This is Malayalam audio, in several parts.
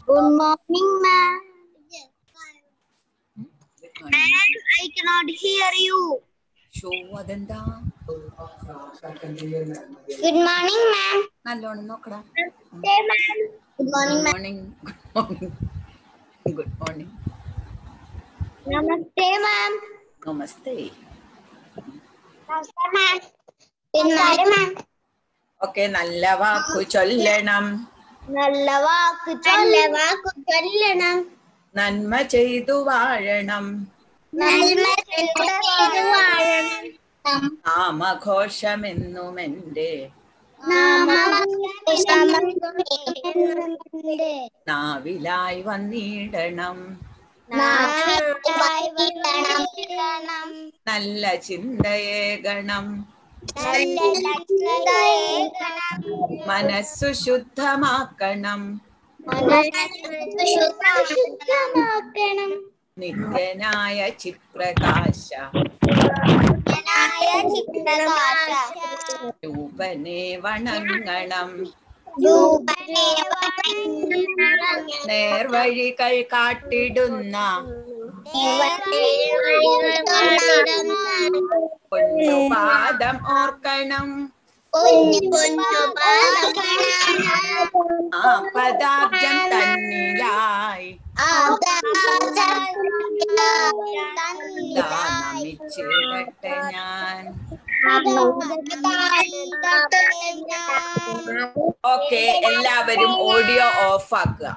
Good morning, ma'am. Ma'am, I cannot hear you. Show adenda. Good morning, ma'am. Nallonu nokkada. Namaste, ma'am. Good morning, Good ma'am. morning. Good morning. Good morning. Namaste, ma'am. Namaste. Namaste, ma'am. Good morning, ma'am. Okay, നല്ല വാക്കു ചൊല്ലണം. നല്ല വാക്കു ചൊല്ലണം. നന്മ ചെയ്തു വാഴണം. നന്മ ചെയ്തു വാഴണം. നാമഘോഷമെന്നും എൻ്റെ നാവിലായി വന്നിടണം. നല്ല ചിന്തയേകണം. മനസ്സു ശുദ്ധമാക്കണം. നിത്യനായ ചിത്രകാശ രൂപനെ വണങ്ങണം. നേർവഴികൾ കാട്ടിടുന്ന പൊന്നുപാദം ഓർക്കണം. ആ പദാബ്ജം തന്നിലായി നമിച്ചിടട്ടെ ഞാൻ. ഓക്കെ, എല്ലാവരും ഓഡിയോ ഓഫ് ആക്കുക.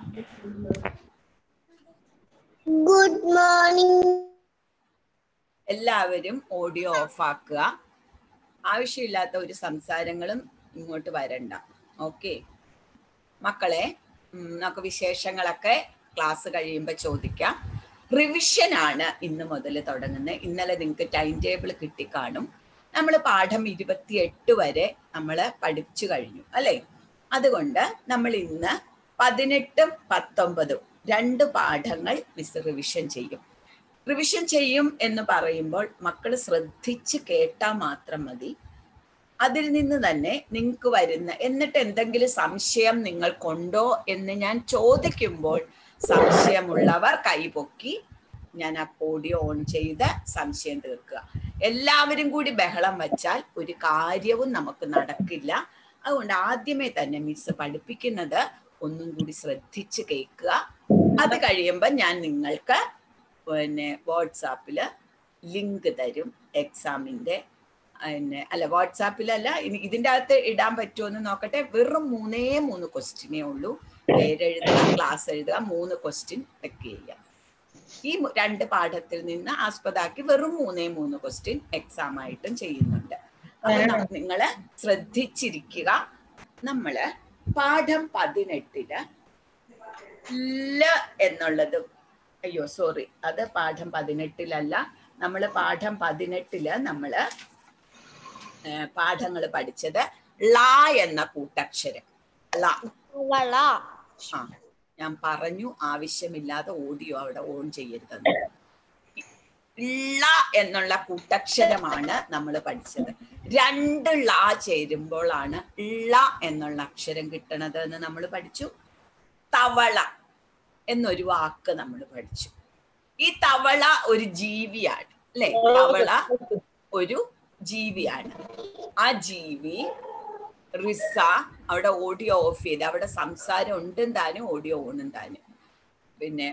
Good morning. എല്ലാവരും ഓഡിയോ ഓഫ് ആക്കുക. ആവശ്യമില്ലാത്ത ഒരു സംസാരങ്ങളും ഇങ്ങോട്ട് വരണ്ട. ഓക്കെ മക്കളെ, നമുക്ക് വിശേഷങ്ങളൊക്കെ ക്ലാസ് കഴിയുമ്പോൾ ചോദിക്കാം. റിവിഷനാണ് ഇന്ന് മുതൽ തുടങ്ങുന്നത്. ഇന്നലെ നിങ്ങൾക്ക് ടൈം ടേബിൾ കിട്ടിക്കാണും. നമ്മൾ പാഠം 28 വരെ നമ്മൾ പഠിച്ചു കഴിഞ്ഞു അല്ലേ? അതുകൊണ്ട് നമ്മൾ ഇന്ന് 18ഉം 19ഉം 2 പാഠങ്ങൾ മിസ് റിവിഷൻ ചെയ്യും. റിവിഷൻ ചെയ്യും എന്ന് പറയുമ്പോൾ മക്കൾ ശ്രദ്ധിച്ച് കേട്ടാൽ മാത്രം മതി. അതിൽ നിന്ന് തന്നെ നിങ്ങൾക്ക് വരുന്ന, എന്നിട്ട് എന്തെങ്കിലും സംശയം നിങ്ങൾക്കുണ്ടോ എന്ന് ഞാൻ ചോദിക്കുമ്പോൾ സംശയമുള്ളവർ കൈപൊക്കി ഞാൻ ആ ഓഡിയോ ഓൺ ചെയ്ത് സംശയം തീർക്കുക. എല്ലാവരും കൂടി ബഹളം വച്ചാൽ ഒരു കാര്യവും നമുക്ക് നടക്കില്ല. അതുകൊണ്ട് ആദ്യമേ തന്നെ മിസ് പഠിപ്പിക്കുന്നത് ഒന്നും കൂടി ശ്രദ്ധിച്ച് കേൾക്കുക. അത് കഴിയുമ്പോൾ ഞാൻ നിങ്ങൾക്ക് വാട്സാപ്പിൽ ലിങ്ക് തരും എക്സാമിൻ്റെ. അല്ല, വാട്സാപ്പിലല്ല, ഇതിൻ്റെ അകത്ത് ഇടാൻ പറ്റുമോ എന്ന് നോക്കട്ടെ. വെറും 3 ക്വസ്റ്റ്യനേ ഉള്ളൂ. പേരെഴുതുക, ക്ലാസ് എഴുതുക, 3 ക്വസ്റ്റ്യൻ ടെക്ക് ചെയ്യുക. ഈ 2 പാഠത്തിൽ നിന്ന് ആസ്പദമാക്കി വെറും 3 ക്വസ്റ്റ്യൻ എക്സാം ആയിട്ടും ചെയ്യുന്നുണ്ട്. അപ്പൊ നിങ്ങൾ ശ്രദ്ധിച്ചിരിക്കുക. നമ്മള് പാഠം 18 ല എന്നുള്ളത്, അയ്യോ സോറി, അത് പാഠം 18 നമ്മൾ പാഠം 18 നമ്മള് പാഠങ്ങൾ പഠിച്ചത് ള എന്ന കൂട്ടക്ഷരം. ള. ആ, ഞാൻ പറഞ്ഞു ആവശ്യമില്ലാതെ ഓഡിയോ അവിടെ ഓൺ ചെയ്യരുതെന്ന്. ള എന്നുള്ള കൂട്ടക്ഷരമാണ് നമ്മൾ പഠിച്ചത്. 2 ള ചേരുമ്പോഴാണ് ള എന്നുള്ള അക്ഷരം കിട്ടണത് എന്ന് നമ്മൾ പഠിച്ചു. തവള എന്നൊരു വാക്ക് നമ്മൾ പഠിച്ചു. ഈ തവള ഒരു ജീവിയാണ് അല്ലെ? തവള ഒരു ജീവിയാണ്. ആ ജീവി റിസ, അവിടെ ഓഡിയോ ഓഫ് ചെയ്ത്, അവിടെ സംസാരം ഉണ്ടും താനും ഓഡിയോ ഓണും താനും. പിന്നെ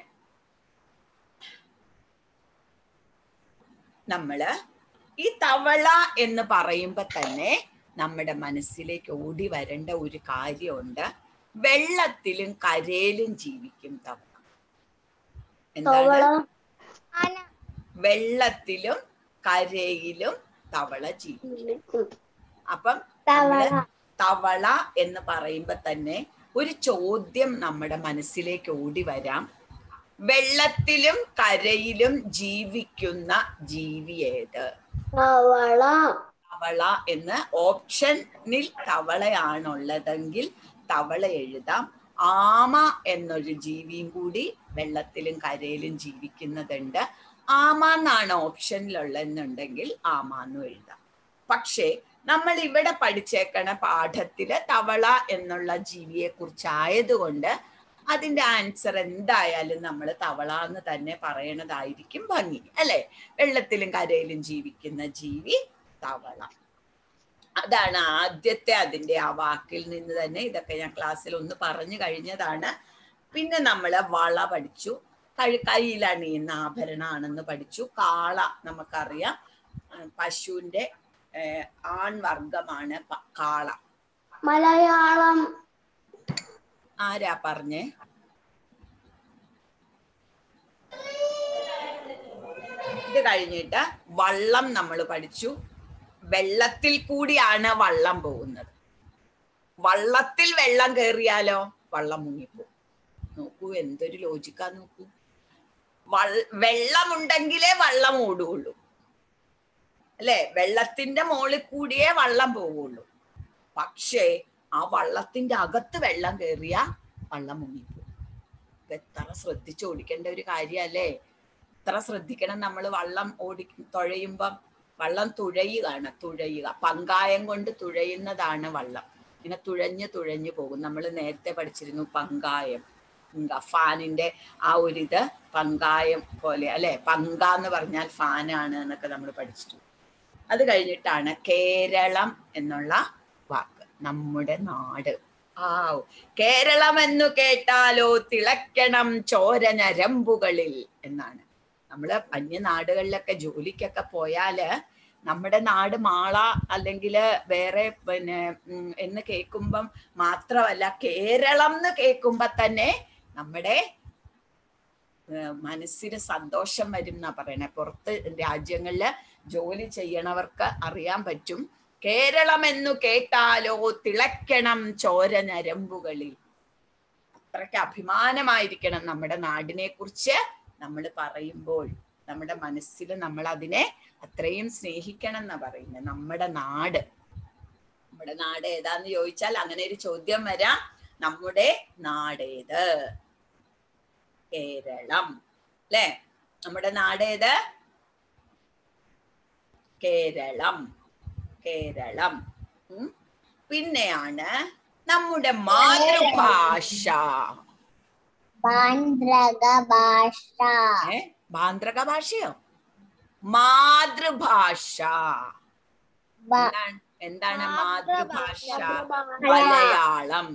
നമ്മള് ഈ തവള എന്ന് പറയുമ്പോ തന്നെ നമ്മുടെ മനസ്സിലേക്ക് ഓടി വരേണ്ട ഒരു കാര്യമുണ്ട്. വെള്ളത്തിലും കരയിലും ജീവിക്കും തവള. എന്താണ്? വെള്ളത്തിലും കരയിലും തവള ജീവിക്കും. അപ്പം തവള എന്ന് പറയുമ്പോ തന്നെ ഒരു ചോദ്യം നമ്മുടെ മനസ്സിലേക്ക് ഓടി വരാം. വെള്ളത്തിലും കരയിലും ജീവിക്കുന്ന ജീവി ഏത്? തവള എന്ന് ഓപ്ഷനിൽ തവളയാണുള്ളതെങ്കിൽ തവള എഴുതാം. ആമ എന്നൊരു ജീവിയും കൂടി വെള്ളത്തിലും കരയിലും ജീവിക്കുന്നതുണ്ട്. ആമ എന്നാണ് ഓപ്ഷനിലുള്ളതെന്നുണ്ടെങ്കിൽ ആമ എന്നും എഴുതാം. പക്ഷേ നമ്മൾ ഇവിടെ പഠിച്ചേക്കണ പാഠത്തില് തവള എന്നുള്ള ജീവിയെ കുറിച്ചായതുകൊണ്ട് അതിന്റെ ആൻസർ എന്തായാലും നമ്മൾ തവള എന്ന് തന്നെ പറയണതായിരിക്കും ഭംഗി, അല്ലെ? വെള്ളത്തിലും കരയിലും ജീവിക്കുന്ന ജീവി തവള. അതാണ് ആദ്യത്തെ അതിന്റെ ആ വാക്കിൽ നിന്ന് തന്നെ. ഇതൊക്കെ ഞാൻ ക്ലാസ്സിൽ ഒന്ന് പറഞ്ഞു കഴിഞ്ഞതാണ്. പിന്നെ നമ്മള് വള പഠിച്ചു, കയ്യിലണിയുന്ന ആഭരണാണെന്ന് പഠിച്ചു. കാള നമുക്കറിയാം, പശുവിന്റെ ആൺവർഗമാണ് കാള. മലയാളം ആരാ പറഞ്ഞേ? ഇത് കഴിഞ്ഞിട്ട് വള്ളം നമ്മൾ പഠിച്ചു. വെള്ളത്തിൽ കൂടിയാണ് വള്ളം പോകുന്നത്. വള്ളത്തിൽ വെള്ളം കയറിയാലോ വള്ളം മുങ്ങിപ്പോകും. നോക്കൂ, എന്തൊരു ലോജിക്കാ നോക്കൂ. വെള്ളമുണ്ടെങ്കിലേ വള്ളം ഓടുകയുള്ളൂ, അല്ലെ? വെള്ളത്തിന്റെ മുകളിൽ കൂടിയേ വള്ളം പോവുള്ളൂ. പക്ഷേ ആ വള്ളത്തിന്റെ അകത്ത് വെള്ളം കയറിയ വള്ളം മുങ്ങിപ്പോകും. എത്ര ശ്രദ്ധിച്ച് ഓടിക്കേണ്ട ഒരു കാര്യല്ലേ? എത്ര ശ്രദ്ധിക്കണം നമ്മൾ. വള്ളം തുഴയുമ്പം വള്ളം തുഴയുക, പങ്കായം കൊണ്ട് തുഴയുന്നതാണ് വള്ളം. ഇങ്ങനെ തുഴഞ്ഞു തുഴഞ്ഞു പോകും. നമ്മൾ നേരത്തെ പഠിച്ചിരുന്നു പങ്കായം, ഫാനിന്റെ ആ ഒരിത് പങ്കായം പോലെ, അല്ലെ? പങ്ക എന്ന് പറഞ്ഞാൽ ഫാനാണ് എന്നൊക്കെ നമ്മൾ പഠിച്ചിരുന്നു. അത് കഴിഞ്ഞിട്ടാണ് കേരളം എന്നുള്ള വാക്ക്, നമ്മുടെ നാട്. കേരളം എന്നു കേട്ടാലോ തിളയ്ക്കണം ചോര ഞരമ്പുകളിൽ എന്നാണ്. നമ്മള് അന്യനാടുകളിലൊക്കെ ജോലിക്കൊക്കെ പോയാല് നമ്മുടെ നാട് മാള അല്ലെങ്കിൽ വേറെ എന്ന് കേൾക്കുമ്പം മാത്രമല്ല, കേരളം എന്ന് കേൾക്കുമ്പോ തന്നെ നമ്മുടെ മനസ്സിന് സന്തോഷം വരും എന്നാ പറയണേ. പുറത്ത് രാജ്യങ്ങളില് ജോലി ചെയ്യണവർക്ക് അറിയാൻ പറ്റും. കേരളം എന്നു കേട്ടാലോ തിളയ്ക്കണം ചോര ഞരമ്പുകളിൽ. അത്രയ്ക്ക് അഭിമാനമായിരിക്കണം നമ്മുടെ നാടിനെ കുറിച്ച് നമ്മൾ പറയുമ്പോൾ. നമ്മുടെ മനസ്സിൽ നമ്മൾ അതിനെ അത്രയും സ്നേഹിക്കണം എന്നാ പറയുന്നത്. നമ്മുടെ നാട് ഏതാന്ന് ചോദിച്ചാൽ അങ്ങനെ ഒരു ചോദ്യം വരാം. നമ്മുടെ നാടേത്? കേരളം, അല്ലെ? നമ്മുടെ നാടേത്? കേരളം. പിന്നെയാണ് നമ്മുടെ മാതൃഭാഷ. ബാന്ദ്രക ഭാഷയോ? മാതൃഭാഷ. എന്താണ് മാതൃഭാഷ? മലയാളം.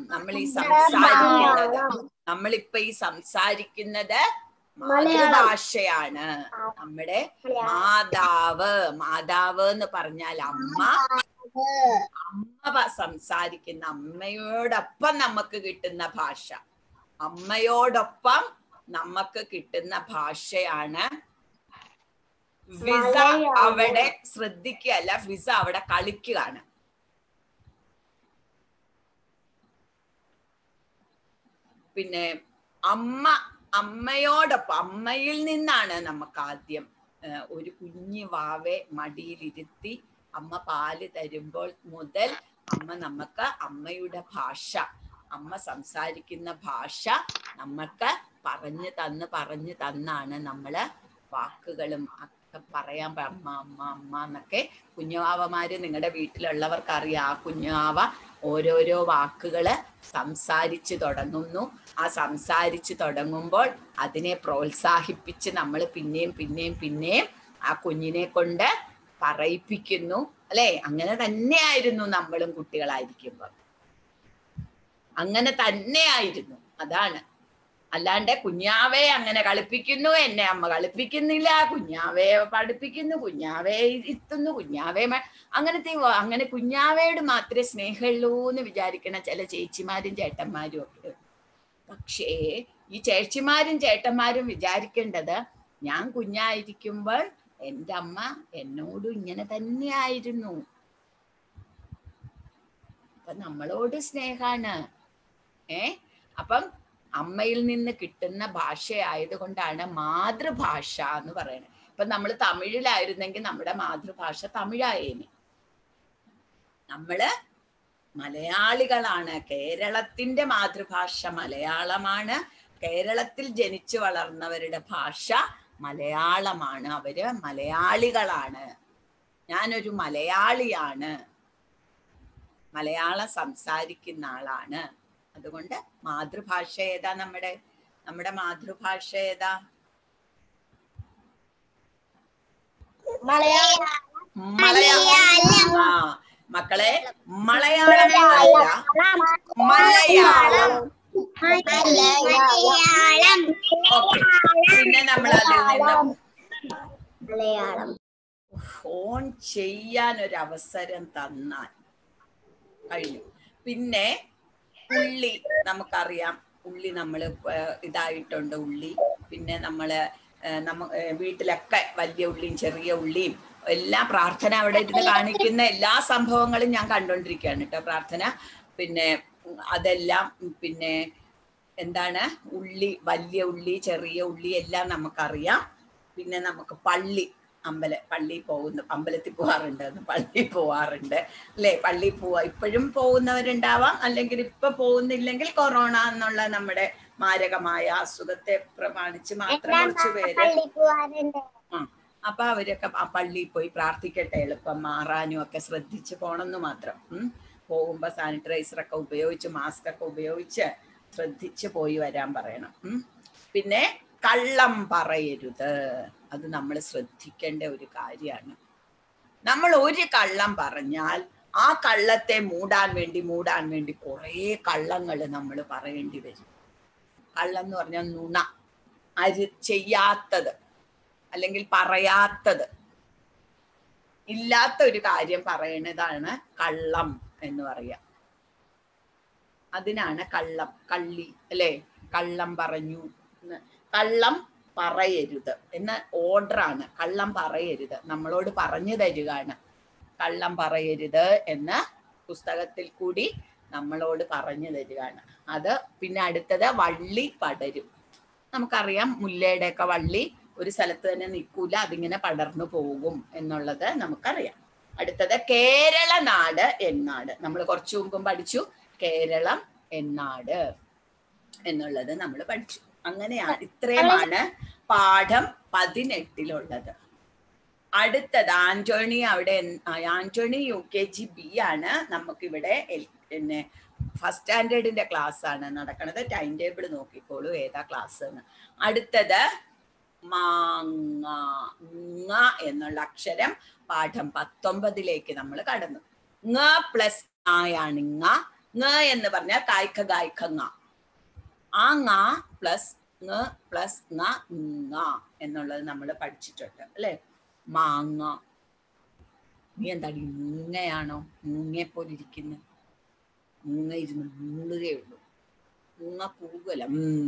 നമ്മളിപ്പോ ഈ സംസാരിക്കുന്നത് മാതൃഭാഷയാണ്. നമ്മുടെ മാതാവ് എന്ന് പറഞ്ഞാൽ അമ്മ സംസാരിക്കുന്ന, അമ്മയോടൊപ്പം നമുക്ക് കിട്ടുന്ന ഭാഷ. അമ്മയോടൊപ്പം നമുക്ക് കിട്ടുന്ന ഭാഷയാണ്. വിസ അവിടെ ശ്രദ്ധിക്കുകയല്ല, വിസ അവിടെ കളിക്കുകയാണ്. പിന്നെ അമ്മയോടൊപ്പം, അമ്മയിൽ നിന്നാണ് നമുക്ക് ആദ്യം ഒരു കുഞ്ഞു വാവെ മടിയിലിരുത്തി അമ്മ പാല് തരുമ്പോൾ മുതൽ നമുക്ക് അമ്മയുടെ ഭാഷ, അമ്മ സംസാരിക്കുന്ന ഭാഷ നമുക്ക് പറഞ്ഞു തന്നാണ് നമ്മള് വാക്കുകളും ഒക്കെ പറയാൻ. അമ്മ അമ്മ അമ്മ എന്നൊക്കെ കുഞ്ഞുവാവമാര് നിങ്ങളുടെ വീട്ടിലുള്ളവർക്ക് അറിയാം. ആ കുഞ്ഞുവാവ ഓരോരോ വാക്കുകള് സംസാരിച്ചു തുടങ്ങുന്നു. ആ സംസാരിച്ചു തുടങ്ങുമ്പോൾ അതിനെ പ്രോത്സാഹിപ്പിച്ച് നമ്മൾ പിന്നെയും ആ കുഞ്ഞിനെ കൊണ്ട് പറയിപ്പിക്കുന്നു, അല്ലെ? അങ്ങനെ തന്നെയായിരുന്നു നമ്മളും കുട്ടികളായിരിക്കുമ്പോൾ, അങ്ങനെ തന്നെയായിരുന്നു. അതാണ്. അല്ലാണ്ട് കുഞ്ഞാവെ അങ്ങനെ കളിപ്പിക്കുന്നു, എന്നെ അമ്മ കളിപ്പിക്കുന്നില്ല, കുഞ്ഞാവയെ പഠിപ്പിക്കുന്നു, കുഞ്ഞാവയെ ഇരുത്തുന്നു, അങ്ങനെ കുഞ്ഞാവയോട് മാത്രമേ സ്നേഹമുള്ളൂ എന്ന് വിചാരിക്കണ ചില ചേച്ചിമാരും ചേട്ടന്മാരും ഒക്കെ. പക്ഷേ ഈ ചേച്ചിമാരും ചേട്ടന്മാരും വിചാരിക്കേണ്ടത്, ഞാൻ കുഞ്ഞായിരിക്കുമ്പോൾ എൻ്റെ അമ്മ എന്നോടും ഇങ്ങനെ തന്നെയായിരുന്നു. അപ്പൊ നമ്മളോട് സ്നേഹാണ്. അപ്പം അമ്മയിൽ നിന്ന് കിട്ടുന്ന ഭാഷയായതുകൊണ്ടാണ് മാതൃഭാഷ എന്ന് പറയുന്നത്. ഇപ്പൊ നമ്മൾ തമിഴിലായിരുന്നെങ്കിൽ നമ്മുടെ മാതൃഭാഷ തമിഴായേനെ. നമ്മള് മലയാളികളാണ്. കേരളത്തിന്റെ മാതൃഭാഷ മലയാളമാണ്. കേരളത്തിൽ ജനിച്ചു വളർന്നവരുടെ ഭാഷ മലയാളമാണ്. അവര് മലയാളികളാണ്. ഞാനൊരു മലയാളിയാണ്, മലയാളം സംസാരിക്കുന്ന ആളാണ് അതുകൊണ്ട് മാതൃഭാഷ ഏതാ? നമ്മുടെ മാതൃഭാഷ ഏതാ? മലയാളം. ആ മക്കളെ, മലയാളം അല്ല, മലയാളം. പിന്നെ നമ്മൾ അതിൽ നിന്നും ഫോൺ ചെയ്യാൻ ഒരു അവസരം തന്നാൽ കഴിഞ്ഞു. പിന്നെ ഉള്ളി നമുക്കറിയാം, ഉള്ളി നമ്മൾ ഇതായിട്ടുണ്ട് ഉള്ളി. പിന്നെ നമ്മള് വീട്ടിലൊക്കെ വലിയ ഉള്ളിയും ചെറിയ ഉള്ളിയും എല്ലാ പ്രാർത്ഥന അവിടെ ഇരുന്ന് കാണിക്കുന്ന എല്ലാ സംഭവങ്ങളും ഞാൻ കണ്ടോണ്ടിരിക്കുകയാണ് കേട്ടോ, പ്രാർത്ഥന. പിന്നെ അതെല്ലാം, പിന്നെ എന്താണ്, ഉള്ളി, വലിയ ഉള്ളി ചെറിയ ഉള്ളി എല്ലാം നമുക്കറിയാം. പിന്നെ നമുക്ക് അമ്പലത്തിൽ പോവാറുണ്ട്, പള്ളിയിൽ പോവാറുണ്ട് അല്ലേ? പള്ളിയിൽ ഇപ്പോഴും പോകുന്നവരുണ്ടാവാം, അല്ലെങ്കിൽ ഇപ്പൊ പോകുന്നില്ലെങ്കിൽ കൊറോണ എന്നുള്ള നമ്മുടെ മാരകമായ അസുഖത്തെ പ്രമാണിച്ച് മാത്രം കുറച്ച് പേര് അപ്പൊ അവരൊക്കെ ആ പള്ളിയിൽ പോയി പ്രാർത്ഥിക്കട്ടെ, എളുപ്പം മാറാനും ഒക്കെ ശ്രദ്ധിച്ച് പോണെന്ന് മാത്രം. പോകുമ്പോ സാനിറ്റൈസറൊക്കെ ഉപയോഗിച്ച് മാസ്ക് ഒക്കെ ഉപയോഗിച്ച് ശ്രദ്ധിച്ച് പോയി വരാൻ പറയണം. പിന്നെ കള്ളം പറയരുത്, അത് നമ്മൾ ശ്രദ്ധിക്കേണ്ട ഒരു കാര്യമാണ്. നമ്മൾ ഒരു കള്ളം പറഞ്ഞാൽ ആ കള്ളത്തെ മൂടാൻ വേണ്ടി കുറേ കള്ളങ്ങൾ നമ്മൾ പറയേണ്ടി വരും. കള്ളം എന്ന് പറഞ്ഞാൽ നുണ, ചെയ്യാത്തത് അല്ലെങ്കിൽ പറയാത്തത്, ഇല്ലാത്ത ഒരു കാര്യം പറയുന്നതാണ് കള്ളം എന്ന് പറയാം. അതിനാണ് കള്ളം, കള്ളി അല്ലേ? കള്ളം പറഞ്ഞു. കള്ളം പറയരുത് എന്ന ഓർഡറാണ്. കള്ളം പറയരുത്, നമ്മളോട് പറഞ്ഞു തരികയാണ്. കള്ളം പറയരുത് എന്ന പുസ്തകത്തിൽ കൂടി നമ്മളോട് പറഞ്ഞു തരികയാണ്. അത് പിന്നെ അടുത്തത് വള്ളി പടരും. നമുക്കറിയാം, മുല്ലയുടെ ഒക്കെ വള്ളി ഒരു സ്ഥലത്ത് തന്നെ നിൽക്കൂല, അതിങ്ങനെ പടർന്നു പോകും എന്നുള്ളത് നമുക്കറിയാം. അടുത്തത് കേരള നാട് എന്നാട്. നമ്മൾ കുറച്ചു മുമ്പും പഠിച്ചു, കേരളം എന്നാട് എന്നുള്ളത് നമ്മൾ പഠിച്ചു. അങ്ങനെയാണ്, ഇത്രയുമാണ് പാഠം 18 അടുത്തത് ആന്റോണി. ആന്റോണി UKG B ആണ്. നമുക്കിവിടെ പിന്നെ ഫസ്റ്റ് സ്റ്റാൻഡേർഡിന്റെ ക്ലാസ് ആണ് നടക്കുന്നത്. ടൈം ടേബിൾ നോക്കിക്കോളൂ ഏതാ ക്ലാസ് എന്ന്. അടുത്തത് മാങ്ങ. ങ എന്നുള്ള അക്ഷരം പാഠം 19 നമ്മൾ കടന്നു. ങ പ്ലസ് ആയാണ് ങ. ങ എന്ന് പറഞ്ഞാൽ കായ്ക്ക ഗായ്ക്ക ങ. ആ ങ പ്ലസ് ങ പ്ലസ് ങ ങ എന്നുള്ളത് നമ്മൾ പഠിച്ചിട്ടുണ്ട് അല്ലെ? മാങ്ങ. നീ എന്താടി മൂങ്ങയാണോ? മൂങ്ങയെ പോലെ ഇരിക്കുന്ന. മൂങ്ങ ഇരുന്ന് മൂളുകയുള്ളൂ. മൂങ്ങ കൂകല.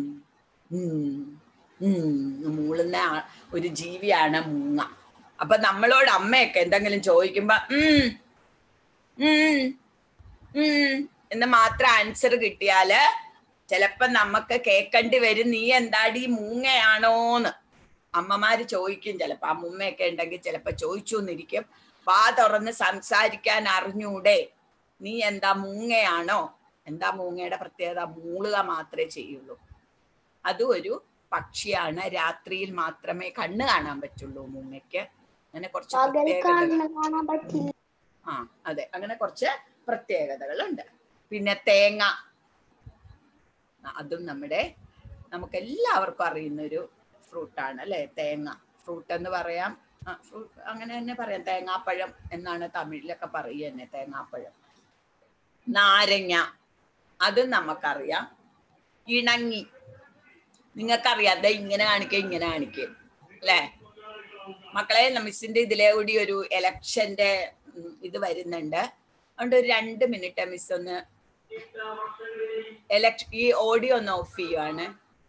മൂളുന്ന ഒരു ജീവിയാണ് മൂങ്ങ. അപ്പൊ നമ്മളോട് അമ്മയൊക്കെ എന്തെങ്കിലും ചോദിക്കുമ്പോ എന്ന് മാത്രം ആൻസർ കിട്ടിയാല് ചിലപ്പോ നമുക്ക് കേൾക്കേണ്ടി വരും, നീ എന്താടി മൂങ്ങയാണോന്ന് അമ്മമാര് ചോദിക്കും. ചിലപ്പോ അമ്മുമ്മയൊക്കെ ഉണ്ടെങ്കിൽ ചിലപ്പോ ചോദിച്ചു എന്നിരിക്കും. വാ തുറന്ന് സംസാരിക്കാൻ അറിഞ്ഞൂടെ, നീ എന്താ മൂങ്ങയാണോ? എന്താ മൂങ്ങയുടെ പ്രത്യേകത? മൂളുക മാത്രമേ ചെയ്യുള്ളൂ. അതും ഒരു പക്ഷിയാണ്. രാത്രിയിൽ മാത്രമേ കണ്ണ് കാണാൻ പറ്റുള്ളൂ മൂങ്ങയ്ക്ക്. അങ്ങനെ കുറച്ച് പ്രത്യേകതകൾ. അതെ, അങ്ങനെ കുറച്ച് പ്രത്യേകതകളുണ്ട്. പിന്നെ തേങ്ങ, അതും നമുക്ക് എല്ലാവർക്കും അറിയുന്നൊരു ഫ്രൂട്ടാണ് അല്ലെ? തേങ്ങ ഫ്രൂട്ട് എന്ന് പറയാം. ഫ്രൂട്ട് അങ്ങനെ തന്നെ പറയാം. തേങ്ങാപ്പഴം എന്നാണ് തമിഴിലൊക്കെ പറയുക തന്നെ, തേങ്ങാപ്പഴം. നാരങ്ങ, അതും നമുക്കറിയാം. ഇണങ്ങി, നിങ്ങൾക്കറിയാം. അത് ഇങ്ങനെ കാണിക്കുക അല്ലേ മക്കളെ? മിസ്സിന്റെ ഇതിലെ കൂടി ഒരു എലക്ഷന്റെ ഇത് വരുന്നുണ്ട്. അതുകൊണ്ട് ഒരു 2 മിനിറ്റ് മിസ് ഒന്ന് ഈ ഓഡിയോ ഒന്ന് ഓഫ് ചെയ്യുവാണ്.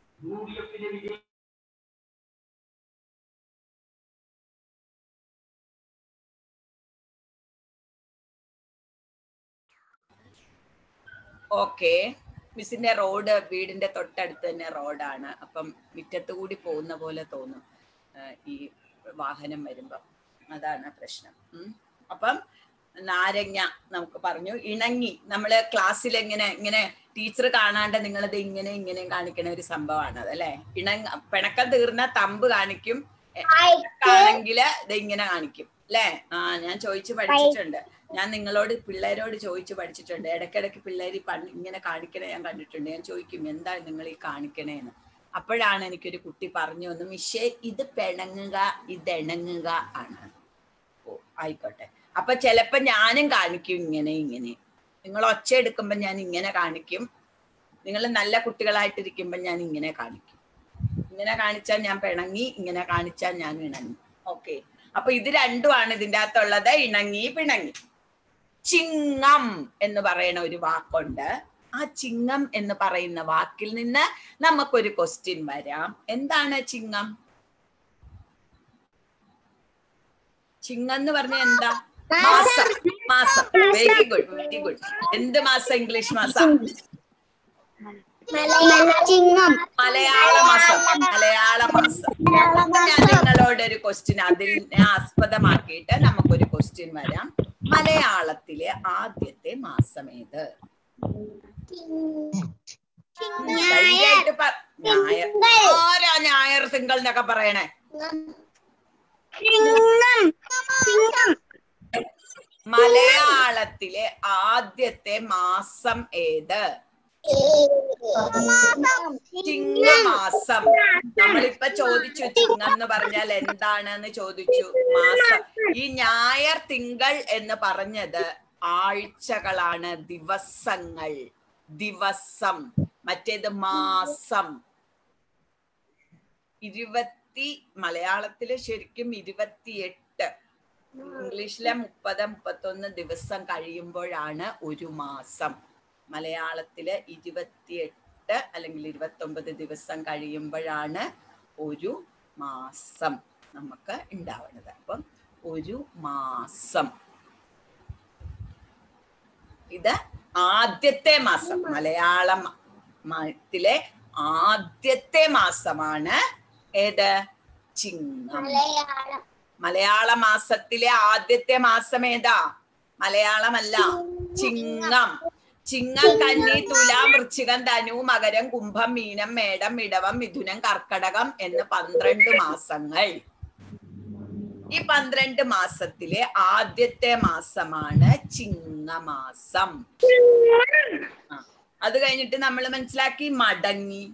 ഓക്കെ, മിസ്സിന്റെ റോഡ് വീടിന്റെ തൊട്ടടുത്ത് തന്നെ റോഡാണ്. അപ്പം മുറ്റത്ത് കൂടി പോകുന്ന പോലെ തോന്നും ഈ വാഹനം വരുമ്പം. അതാണ് പ്രശ്നം. അപ്പം നാരങ്ങ നമുക്ക് പറഞ്ഞു. ഇണങ്ങി, നമ്മള് ക്ലാസ്സിൽ ഇങ്ങനെ ടീച്ചർ കാണാണ്ട് നിങ്ങളത് ഇങ്ങനെ കാണിക്കണ ഒരു സംഭവമാണ് അത് അല്ലെ? പിണക്കം തീർന്ന തമ്പ് കാണിക്കും, ആണെങ്കില് ഇത് ഇങ്ങനെ കാണിക്കും അല്ലെ? ഞാൻ ചോദിച്ചു പഠിച്ചിട്ടുണ്ട്. ഞാൻ നിങ്ങളോട് പിള്ളേരോട് ചോദിച്ചു പഠിച്ചിട്ടുണ്ട്. ഇടയ്ക്കിടയ്ക്ക് പിള്ളേർ ഇങ്ങനെ കാണിക്കണേ ഞാൻ കണ്ടിട്ടുണ്ട്. ഞാൻ ചോദിക്കും എന്താ നിങ്ങൾ ഈ കാണിക്കണേന്ന്. അപ്പോഴാണ് എനിക്കൊരു കുട്ടി പറഞ്ഞു വന്നു, മിഷേ ഇത് പിണങ്ങുക ഇത് ഇണങ്ങുക ആണ്. ഓ ആയിക്കോട്ടെ. അപ്പൊ ചിലപ്പോ ഞാനും കാണിക്കും ഇങ്ങനെ. നിങ്ങൾ ഒച്ച എടുക്കുമ്പോൾ ഞാൻ ഇങ്ങനെ കാണിക്കും. നിങ്ങൾ നല്ല കുട്ടികളായിട്ടിരിക്കുമ്പോൾ ഞാൻ ഇങ്ങനെ കാണിക്കും. ഇങ്ങനെ കാണിച്ചാൽ ഞാൻ പിണങ്ങി, ഇങ്ങനെ കാണിച്ചാൽ ഞാൻ ഇണങ്ങി. ഓക്കെ. അപ്പൊ ഇത് രണ്ടുമാണ് ഇതിൻ്റെ അകത്തുള്ളത്, ഇണങ്ങി പിണങ്ങി. ചിങ്ങം എന്ന് പറയുന്ന ഒരു വാക്കുണ്ട്. ആ ചിങ്ങം എന്ന് പറയുന്ന വാക്കിൽ നിന്ന് നമുക്കൊരു ക്വസ്റ്റ്യൻ വരാം. എന്താണ് ചിങ്ങം? ചിങ്ങം എന്ന് പറഞ്ഞ എന്താ? മാസം. മാസം. Very good, very good. എന്ത് മാസം? ഇംഗ്ലീഷ് മാസം? മലയാള മാസം. മലയാള മാസം. ഞാൻ നിങ്ങളോടൊരു ക്വസ്റ്റ്യൻ അതിനെ ആസ്പദമാക്കിയിട്ട് നമുക്കൊരു ക്വസ്റ്റ്യൻ വരാം. മലയാളത്തിലെ ആദ്യത്തെ മാസം ഏത്? ആരാ ഞായർ തിങ്കൾ എന്നൊക്കെ പറയണേ? മലയാളത്തിലെ ആദ്യത്തെ മാസം ഏത്? ചിങ്ങമാസം. നമ്മളിപ്പോ ചോദിച്ചു ചിങ്ങം എന്ന് പറഞ്ഞാൽ എന്താണെന്ന് ചോദിച്ചു. മാസം. ഈ ഞായർ തിങ്കൾ എന്ന് പറഞ്ഞത് ആഴ്ചകളാണ്, ദിവസങ്ങൾ. ദിവസം. മറ്റേത് മാസം. മലയാളത്തില് ശരിക്കും 28, ഇംഗ്ലീഷിലെ 30, 31 ദിവസം കഴിയുമ്പോഴാണ് ഒരു മാസം. മലയാളത്തില് 28 അല്ലെങ്കിൽ 29 ദിവസം കഴിയുമ്പോഴാണ് ഒരു മാസം നമുക്ക് ഉണ്ടാവുന്നത്. അപ്പം ഒരു മാസം. ഇത് ആദ്യത്തെ മാസം. മലയാളത്തിലെ ആദ്യത്തെ മാസമാണ് ഏത്? ചിങ്ങം. മലയാള മാസത്തിലെ ആദ്യത്തെ മാസം ഏതാ? മലയാളമല്ല, ചിങ്ങം. ചിങ്ങം, കന്നി, തുലാം, വൃശ്ചികം, ധനു, മകരം, കുംഭം, മീനം, മേടം, ഇടവം, മിഥുനം, കർക്കടകം എന്ന് 12 മാസങ്ങൾ. ഈ 12 മാസത്തിലെ ആദ്യത്തെ മാസമാണ് ചിങ്ങമാസം. അത് കഴിഞ്ഞിട്ട് നമ്മൾ മനസ്സിലാക്കി മടങ്ങി.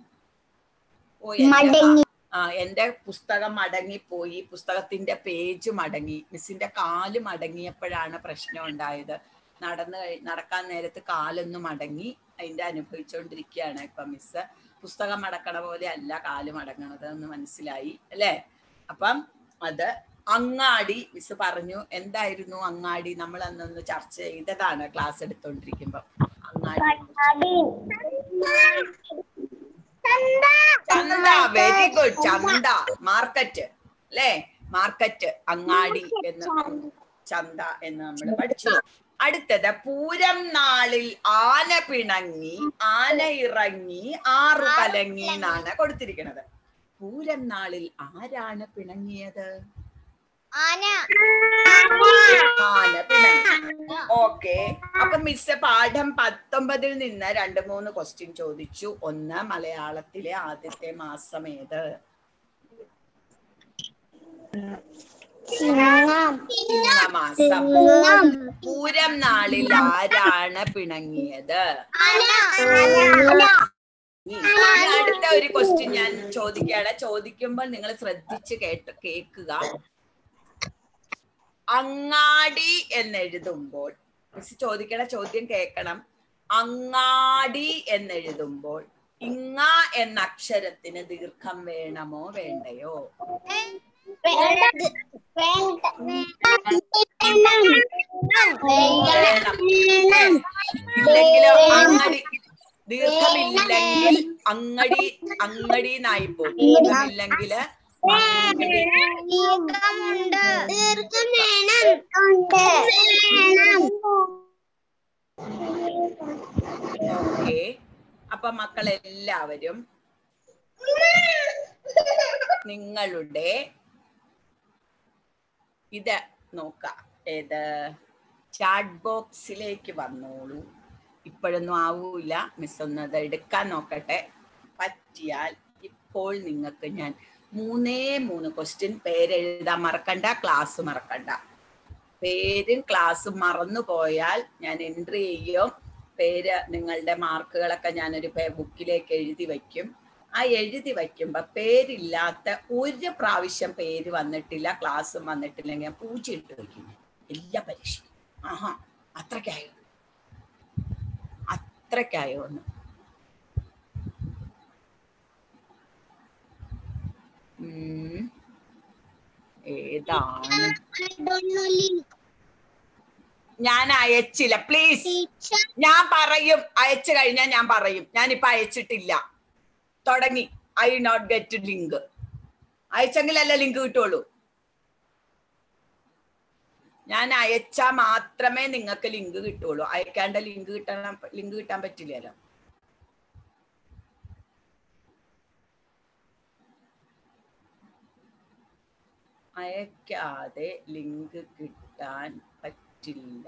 എന്റെ പുസ്തകം മടങ്ങിപ്പോയി, പുസ്തകത്തിന്റെ പേജ് മടങ്ങി. മിസ്സിന്റെ കാല് മടങ്ങിയപ്പോഴാണ് പ്രശ്നം ഉണ്ടായത്. നടക്കാൻ നേരത്ത് കാലൊന്ന് മടങ്ങി. അതിന്റെ അനുഭവിച്ചുകൊണ്ടിരിക്കുകയാണ് ഇപ്പൊ മിസ്. പുസ്തകം മടക്കണ പോലെ അല്ല കാല് മടങ്ങണത് എന്ന് മനസ്സിലായി അല്ലേ? അപ്പം അത് അങ്ങാടി. മിസ് പറഞ്ഞു എന്തായിരുന്നു അങ്ങാടി? നമ്മൾ അന്നൊന്ന് ചർച്ച ചെയ്തതാണ് ക്ലാസ് എടുത്തോണ്ടിരിക്കുമ്പോ. അങ്ങാടി, ചന്ത. Very good. ചന്ത, മാർക്കറ്റ് അല്ലേ? മാർക്കറ്റ്, അങ്ങാടി എന്ന്, ചന്ത എന്ന് നമ്മൾ പഠിച്ചു. അടുത്തത് പൂരം നാളിൽ ആന പിണങ്ങി, ആന ഇറങ്ങി, 6 കലങ്ങി എന്നാണ് കൊടുത്തിരിക്കുന്നത്. പൂരം നാളിൽ ആരാണ് പിണങ്ങിയത്? ആന പിണങ്ങി. ഓക്കെ. അപ്പൊ മിസ് പാഠം 19 നിന്ന് 2-3 ക്വസ്റ്റ്യൻ ചോദിച്ചു. ഒന്ന്, മലയാളത്തിലെ ആദ്യത്തെ മാസം ഏത്? ചിങ്ങമാസം. പൂരം നാളിൽ ആരാണ് പിണങ്ങിയത്? അടുത്ത ഒരു ക്വസ്റ്റ്യൻ ഞാൻ ചോദിക്കുകയാണ്. ചോദിക്കുമ്പോൾ നിങ്ങൾ ശ്രദ്ധിച്ച് കേൾക്കുക. അങ്ങാടി എന്നെഴുതുമ്പോൾ, മിസ് ചോദിക്കണ ചോദ്യം കേൾക്കണം. അങ്ങാടി എന്നെഴുതുമ്പോൾ ഇങ്ങ എന്ന അക്ഷരത്തിന് ദീർഘം വേണമോ വേണ്ടയോ? ഇല്ലെങ്കിലോ? അങ്ങടി ദീർഘമില്ലെങ്കിൽ അങ്ങടി നായി പോകും. ദീർഘമില്ലെങ്കിൽ ഓക്കെ. അപ്പൊ മക്കളെല്ലാവരും നിങ്ങളുടെ ഇത് നോക്കാം. ഏത്? ചാറ്റ് ബോക്സിലേക്ക് വന്നോളൂ. ഇപ്പോഴൊന്നും ആവൂല. മിസ് ഒന്നത് എടുക്കാൻ നോക്കട്ടെ. പറ്റിയാൽ ഇപ്പോൾ നിങ്ങൾക്ക് ഞാൻ 3 ക്വസ്റ്റ്യൻ പേരെഴുതാൻ മറക്കണ്ട, ക്ലാസ് മറക്കണ്ട. പേരും ക്ലാസ്സും മറന്നു പോയാൽ ഞാൻ എൻട്രി ചെയ്യും. പേര് നിങ്ങളുടെ മാർക്കുകളൊക്കെ ഞാനൊരു ബുക്കിലേക്ക് എഴുതി വയ്ക്കും. ആ എഴുതി വയ്ക്കുമ്പോൾ പേരില്ലാത്ത ഒരു പ്രാവശ്യം പേര് വന്നിട്ടില്ല, ക്ലാസ്സും വന്നിട്ടില്ലെങ്കിൽ ഞാൻ പൂച്ചയിട്ട് വയ്ക്കും എല്ലാ പരീക്ഷയും. ആഹാ, അത്രയ്ക്കായോ എന്ന്. ഏതാണ്? ഞാൻ അയച്ചില്ല, പ്ലീസ്. ഞാൻ പറയും, അയച്ചു കഴിഞ്ഞാൽ ഞാൻ പറയും. ഞാനിപ്പോ അയച്ചിട്ടില്ല. തുടങ്ങി ഐ നോട്ട് ഗെറ്റ് ലിങ്ക്. അയച്ചെങ്കിലല്ല ലിങ്ക് കിട്ടുള്ളൂ. ഞാൻ അയച്ചാ മാത്രമേ നിങ്ങൾക്ക് ലിങ്ക് കിട്ടുള്ളൂ. അയക്കാണ്ട ലിങ്ക് കിട്ടാൻ പറ്റില്ലല്ലോ. അയക്കാതെ ലിങ്ക് കിട്ടാൻ പറ്റില്ല.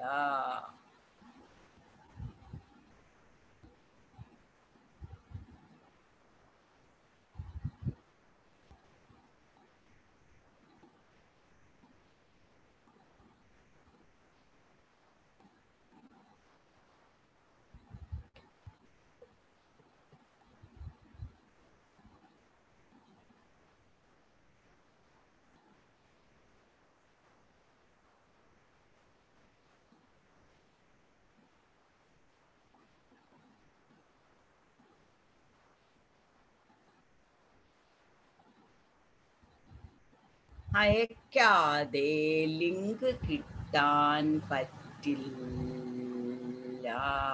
അയക്കാതെ ലിങ്ക് കിട്ടാൻ പറ്റില്ല.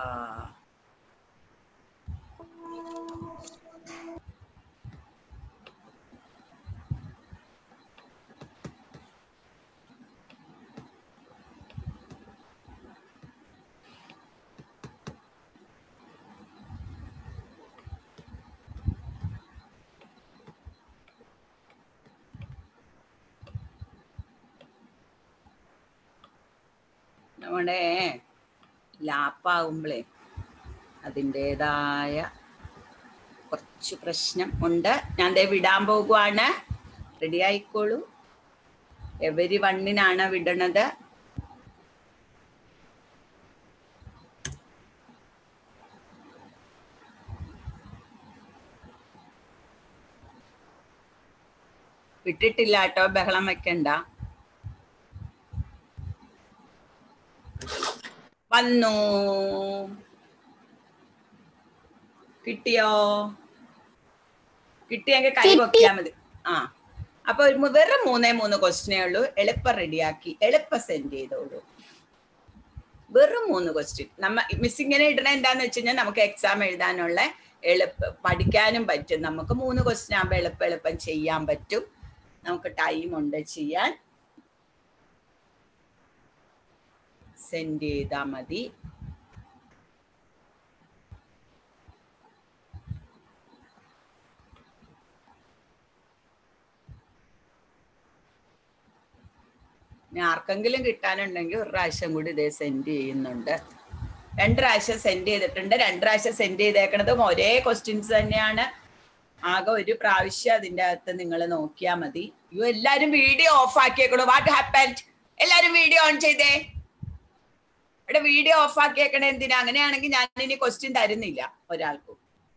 നമ്മുടെ ലാപ്പാകുമ്പോഴേ അതിൻ്റെതായ കുറച്ച് പ്രശ്നം ഉണ്ട്. ഞാൻ ദേ വിടാൻ പോകുവാണ്. റെഡി ആയിക്കോളൂ. everyone-നാണ് വിടണത്. വിട്ടിട്ടില്ല കേട്ടോ, ബഹളം വെക്കണ്ട. വന്നു. കിട്ടിയോ? കിട്ടിയെങ്കിൽ കൈ പൊക്കിയാൽ മതി. ആ, അപ്പൊ വെറും 3 ക്വസ്റ്റ്യനേ ഉള്ളൂ. എളുപ്പം റെഡിയാക്കി എളുപ്പം സെൻഡ് ചെയ്തോളൂ. വെറും 3 ക്വസ്റ്റ്യൻ. മിസ് ഇങ്ങനെ ഇടണ എന്താന്ന് വെച്ച് കഴിഞ്ഞാൽ നമുക്ക് എക്സാം എഴുതാനുള്ള പഠിക്കാനും പറ്റും. നമുക്ക് 3 ക്വസ്റ്റ്യൻ ആകുമ്പോൾ എളുപ്പം ചെയ്യാൻ പറ്റും. നമുക്ക് ടൈം ഉണ്ട് ചെയ്യാൻ. സെൻഡ് ചെയ്താൽ മതി. ആർക്കെങ്കിലും കിട്ടാനുണ്ടെങ്കിൽ ഒരു പ്രാവശ്യം കൂടി ഇതേ സെൻഡ് ചെയ്യുന്നുണ്ട്. 2 പ്രാവശ്യം സെൻഡ് ചെയ്തിട്ടുണ്ട്. 2 പ്രാവശ്യം സെൻഡ് ചെയ്തേക്കണതും ഒരേ ക്വസ്റ്റ്യൻസ് തന്നെയാണ്. ആകെ ഒരു പ്രാവശ്യം അതിൻ്റെ അകത്ത് നിങ്ങൾ നോക്കിയാൽ മതി. എല്ലാവരും വീഡിയോ ഓഫ് ആക്കിയേക്കണു. What happened? എല്ലാവരും വീഡിയോ ഓൺ ചെയ്തേ. ഇവിടെ വീഡിയോ ഓഫ് ആക്കിയേക്കണേ എന്തിനാ? അങ്ങനെയാണെങ്കിൽ ഞാൻ ഇനി ക്വസ്റ്റ്യൻ തരുന്നില്ല ഒരാൾക്കും.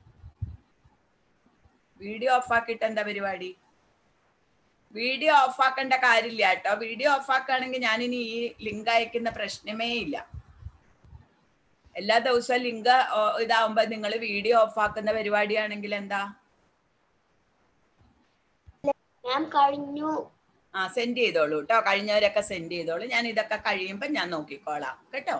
വീഡിയോ ഓഫ് ആക്കിയിട്ട് എന്താ പരിപാടി? വീഡിയോ ഓഫ് ആക്കേണ്ട കാര്യമില്ല കേട്ടോ. വീഡിയോ ഓഫ് ആക്കുകയാണെങ്കിൽ ഞാനിനി ഈ ലിങ്ക് അയക്കുന്ന പ്രശ്നമേ ഇല്ല. എല്ലാ ദിവസവും ലിങ്ക് ഇതാവുമ്പോ നിങ്ങൾ വീഡിയോ ഓഫ് ആക്കുന്ന പരിപാടിയാണെങ്കിൽ എന്താ? ആ, സെൻഡ് ചെയ്തോളൂ കേട്ടോ. കഴിഞ്ഞവരൊക്കെ സെൻഡ് ചെയ്തോളൂ. ഞാൻ ഇതൊക്കെ കഴിയുമ്പോ ഞാൻ നോക്കിക്കോളാം കേട്ടോ.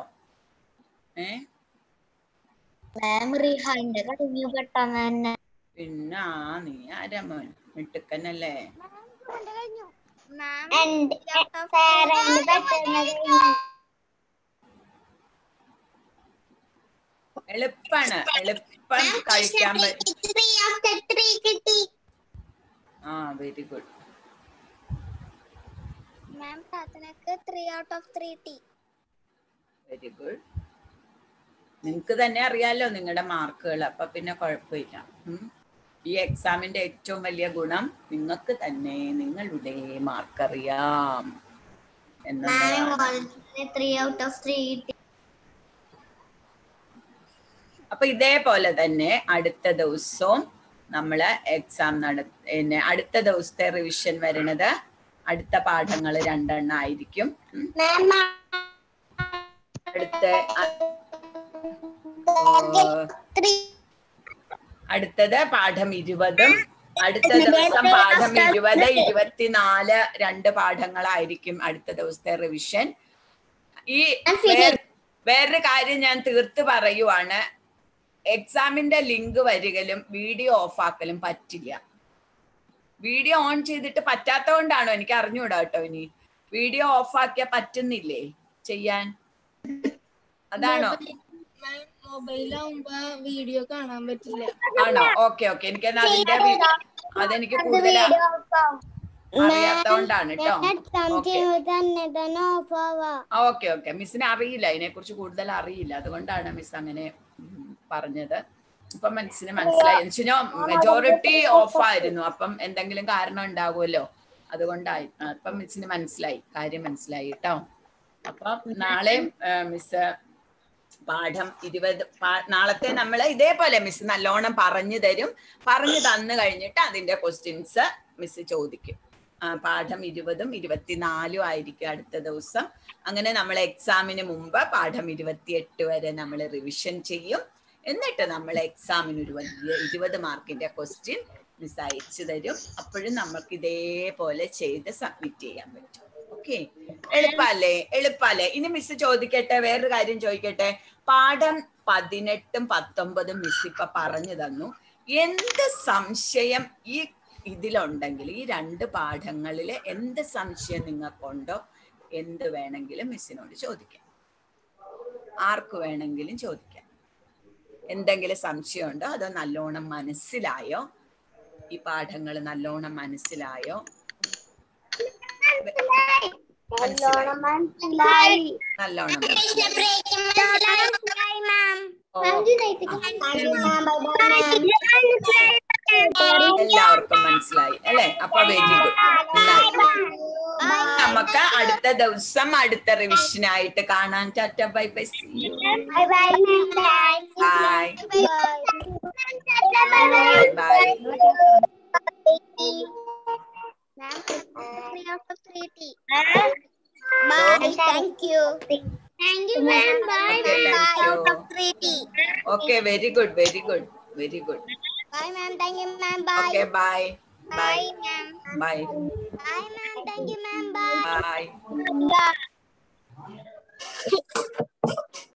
പിന്നെ നീ ആരമോൻ മിട്ടുക്കനല്ലേ? എളുപ്പാണ്, എളുപ്പം കഴിക്കാൻ പറ്റും. ആ, വെരി ഗുഡ്. Very good. നിങ്ങക്ക് തന്നെ അറിയാലോ നിങ്ങളുടെ മാർക്കുകൾ. അപ്പൊ പിന്നെ കുഴപ്പമില്ല. ഈ എക്സാമിന്റെ ഏറ്റവും വലിയ ഗുണം നിങ്ങൾക്ക് തന്നെ നിങ്ങളുടെ മാർക്ക് അറിയാം. എന്നുള്ളതാണ്. 3 out of 3. അപ്പൊ ഇതേപോലെ തന്നെ അടുത്ത ദിവസവും നമ്മള് എക്സാം അടുത്ത ദിവസത്തെ റിവിഷൻ വരുന്നത് അടുത്ത പാഠങ്ങൾ 2 എണ്ണം ആയിരിക്കും. അടുത്തത് പാഠം 20ഉം അടുത്ത ദിവസം പാഠം 20, 24 2 പാഠങ്ങളായിരിക്കും അടുത്ത ദിവസത്തെ റിവിഷൻ. ഈ വേറൊരു കാര്യം ഞാൻ തീർത്ത് പറയുവാണ്, എക്സാമിന്റെ ലിങ്ക് വരികലും വീഡിയോ ഓഫ് ആക്കലും പറ്റില്ല. വീഡിയോ ഓൺ ചെയ്തിട്ട് പറ്റാത്തതുകൊണ്ടാണോ എനിക്ക് അറിഞ്ഞൂടാ കേട്ടോ. ഇനി വീഡിയോ ഓഫ് ആക്കിയാ പറ്റുന്നില്ലേ ചെയ്യാൻ? അതാണോ? മൊബൈലാവുമ്പോ വീഡിയോ കാണാൻ പറ്റില്ല. ആണോ? Okay okay. എനിക്ക് അതെനിക്ക് കൂടുതൽ അറിയാത്തോണ്ടാണ് കേട്ടോ. Okay okay. മിസ്സിന് അറിയില്ല, ഇതിനെ കുറിച്ച് കൂടുതൽ അറിയില്ല, അതുകൊണ്ടാണ് മിസ് അങ്ങനെ പറഞ്ഞത്. ഇപ്പൊ മിസ്സിന് മനസ്സിലായി. മെജോറിറ്റി ഓഫ് ആയിരുന്നു, അപ്പം എന്തെങ്കിലും കാരണം ഉണ്ടാകുമല്ലോ, അതുകൊണ്ടായി. അപ്പം മിസ്സിന് മനസ്സിലായി, കാര്യം മനസ്സിലായി കേട്ടോ. അപ്പം നാളെ മിസ് പാഠം 20 നാളത്തെ നമ്മൾ ഇതേപോലെ മിസ് നല്ലോണം പറഞ്ഞു തരും. പറഞ്ഞു തന്നു കഴിഞ്ഞിട്ട് അതിന്റെ ക്വസ്റ്റ്യൻസ് മിസ് ചോദിക്കും. പാഠം 20ഉം 24ഉം ആയിരിക്കും അടുത്ത ദിവസം. അങ്ങനെ നമ്മൾ എക്സാമിന് മുമ്പ് പാഠം 28 വരെ നമ്മൾ റിവിഷൻ ചെയ്യും. എന്നിട്ട് നമ്മൾ എക്സാമിന് ഒരു വലിയ 20 മാർക്കിന്റെ ക്വസ്റ്റ്യൻ മിസ് അയച്ചു തരും. അപ്പോഴും നമുക്ക് ഇതേപോലെ ചെയ്ത് സബ്മിറ്റ് ചെയ്യാൻ പറ്റും. ഓക്കെ, എളുപ്പല്ലേ? എളുപ്പല്ലേ? ഇനി മിസ് ചോദിക്കട്ടെ, വേറൊരു കാര്യം ചോദിക്കട്ടെ. പാഠം 18ഉം 19ഉം മിസ് ഇപ്പൊ പറഞ്ഞു തന്നു. എന്ത് സംശയം ഈ ഇതിലുണ്ടെങ്കിൽ, ഈ 2 പാഠങ്ങളിൽ എന്ത് സംശയം നിങ്ങൾക്കുണ്ടോ, എന്ത് വേണമെങ്കിലും മിസ്സിനോട് ചോദിക്കാം. ആർക്ക് വേണമെങ്കിലും ചോദിക്കാം. എന്തെങ്കിലും സംശയം ഉണ്ടോ, അതോ നല്ലോണം മനസ്സിലായോ? ഈ പാഠങ്ങൾ നല്ലോണം മനസ്സിലായോ? നല്ലോണം മനസ്സിലായി. എല്ലാവർക്കും മനസ്സിലായി അല്ലെ? അപ്പൊ വെരി ഗുഡ്. നമുക്ക് അടുത്ത ദിവസം അടുത്ത റിവിഷനായിട്ട് കാണാൻ. ടാറ്റ, bye bye, see you. Bye bye. Thank you. Thank you, ma'am. Bye. Out of 3T. Okay, very good, very good, very good. Bye, ma'am. Thank you, ma'am. Bye. Okay, bye. Bye, ma'am. Bye. Bye, ma'am. Thank you, ma'am. Bye. Bye. Bye.